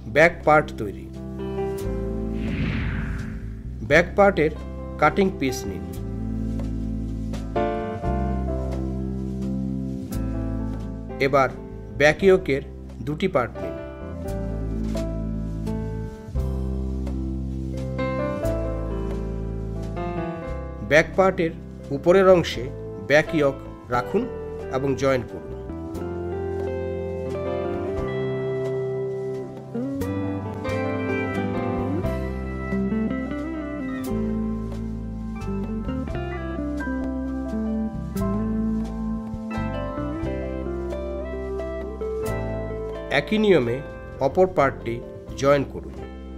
Back part তৈরি। Back পার্টের cutting piece নিন। এবার ব্যাক ইয়োকের দুটি পার্ট নিন। ব্যাক পার্টের উপরের অংশে ব্যাক ইয়ক রাখুন এবং জয়েন করুন। একই নিয়মে অপর পার্টটি জয়েন করুন।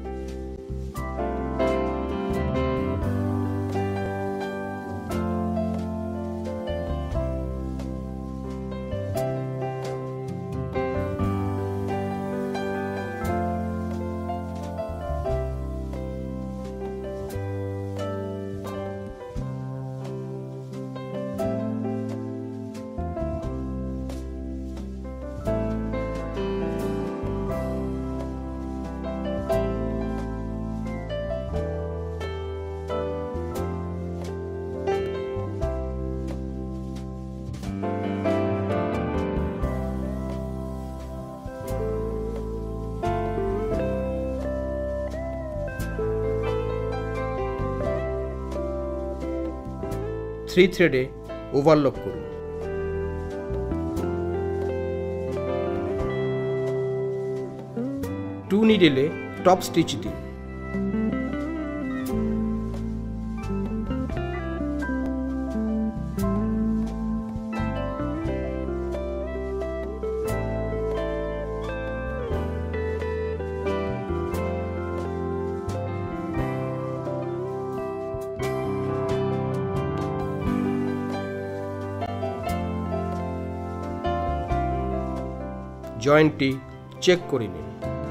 থ্রি থ্রেডে ওভারলক করুন। টু নিডেলে টপ স্টিচ দিন। জয়েন্টটি চেক করে নিন।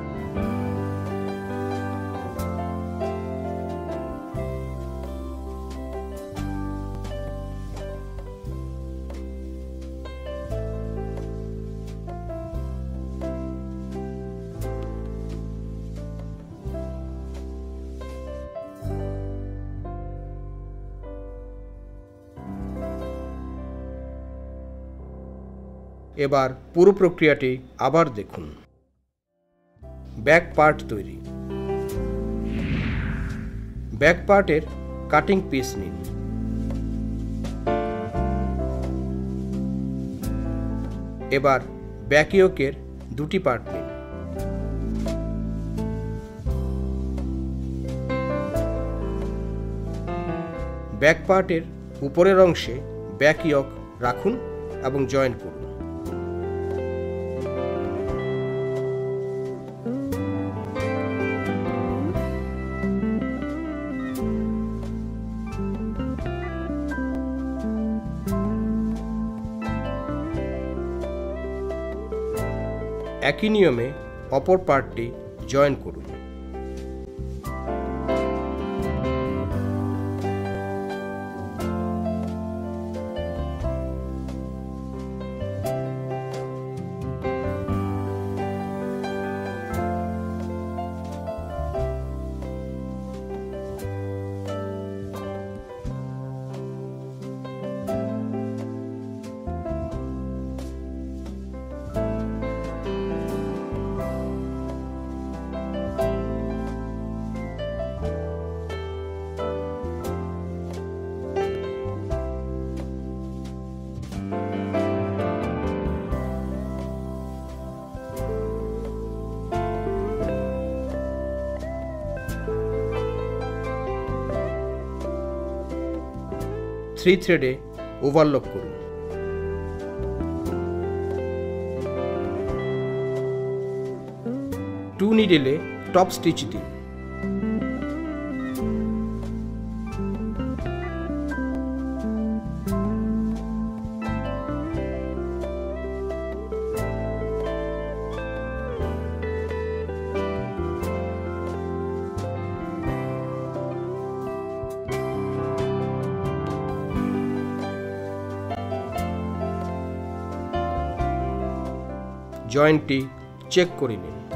এবার পুরো প্রক্রিয়াটি আবার দেখুন। ব্যাক পার্ট তৈরি। ব্যাক পার্টের কাটিং পিস নিন। এবার ব্যাক ইয়োকের দুটি পার্ট নিন। ব্যাক পার্টের উপরের অংশে ব্যাক ইয়ক রাখুন এবং জয়েন করুন। একই নিয়মে অপর পার্টটি জয়েন করুন। থ্রি থ্রেডে ওভারলক করুন। টু নিডেলে টপ স্টিচ দিন। জয়েন্টটি চেক করে নিন।